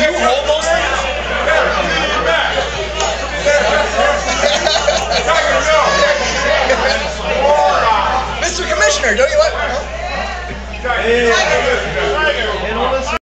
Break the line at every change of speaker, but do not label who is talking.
you hold those things?
Mr. Commissioner, don't you like?